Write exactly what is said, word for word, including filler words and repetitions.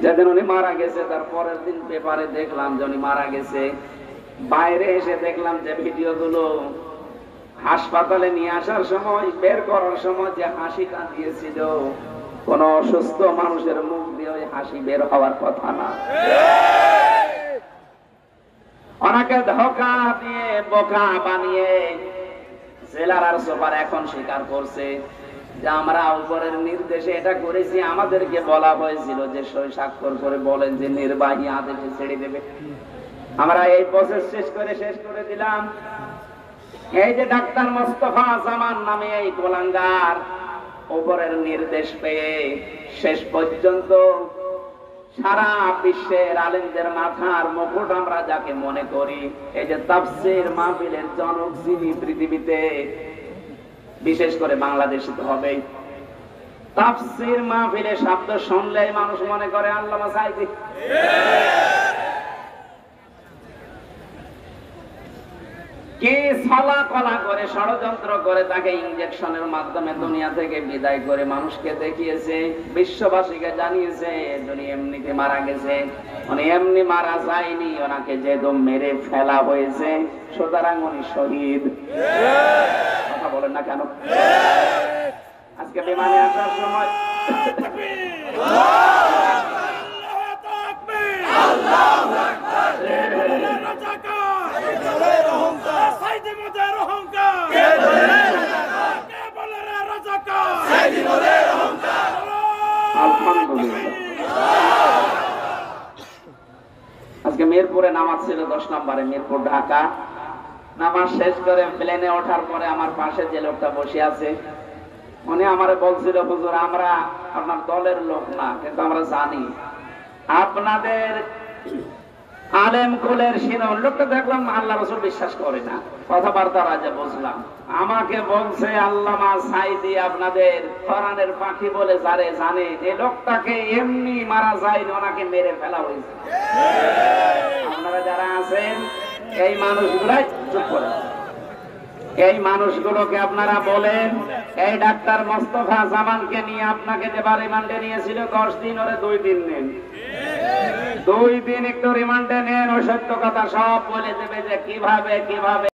যেদিন উনি মারা গেছে তার পরের দিন পেপারে দেখলাম যে উনি মারা গেছে। বাইরে এসে দেখলাম যে ভিডিওগুলো হাসপাতালে নিয়ে আসার সময়, বের করার সময় যে হাসিটা দিয়েছিল, কোন অসুস্থ মানুষের মুখ দিয়ে ওই হাসি বের হওয়ার কথা না। ওনাকে ধোঁকা দিয়ে বোকা বানিয়ে জেলার আর সুপার এখন স্বীকার করছে যে আমরা উপরের নির্দেশে এটা করেছি। আমাদেরকে বলা হয়েছিল যে সই স্বাক্ষর করে বলেন যে নির্বাহী আদেশে ছেড়ে দেবে। আমরা এই প্রসেস শেষ করে শেষ করে দিলাম। এই যে ডাক্তার মোস্তফা জামান নামে এই কোলাঙ্গার উপরের নির্দেশ পেয়ে শেষ পর্যন্ত সারা বিশ্বের আলেমদের মাথার মুকুট আমরা যাকে মনে করি, এই যে তাফসীর মাহফিলের জনক যিনি পৃথিবীতে, বিশেষ করে বাংলাদেশে তো হবেই, তাফসীর মাহফিলে শব্দ শুনলেই মানুষ মনে করে আল্লামা সাঈদী। কি ছলা কলা করে ষড়যন্ত্র করে তাকে ইনজেকশনের মাধ্যমে দুনিয়া থেকে বিদায় করে মানুষকে দেখিয়েছে, বিশ্ববাসীকে জানিয়েছে উনি এমনিতে মারা গেছে। উনি এমনি মারা যায়নি, ওনাকে যেহেতু মেরে ফেলা হয়েছে, সুতরাং উনি শহীদ। কথা বলেন না কেন? আজকে বিমানে আসার সময় আজকে মিরপুরে নামাজ ছিল, দশ নম্বরে মিরপুর ঢাকা। নামাজ শেষ করে প্লেনে ওঠার পরে আমার পাশে যে লোকটা বসে আছে উনি আমারে বলছিল, হুজুর আমরা আপনার দলের লোক না, কিন্তু আমরা জানি আপনাদের আলেম কুলের শিরোমণি। লোকটা দেখলাম আল্লাহ রাসূল বিশ্বাস করে না, কথাবার্তা রাজা বুঝলাম। আমাকে বলছে আল্লামা সাঈদী আপনাদের কোরআনের পাখি বলে যারে জানে, এই লোকটাকে এমনি মারা যায়নি, ওনাকে মেরে ফেলা হয়েছে। আপনারা যারা আছেন এই মানুষগুলাই চুপ করেন, এই মানুষগুলোকে আপনারা বলেন এই ডাক্তার মোস্তফা জামানকে নিয়ে আপনাকে যে রিমান্ডে নিয়েছিল দশ দিন, ওরে দুই দিন নেন, দুই দিন একটু রিমান্ডে নেন, ওই সত্য কথা সব বলে দেবে যে কিভাবে কিভাবে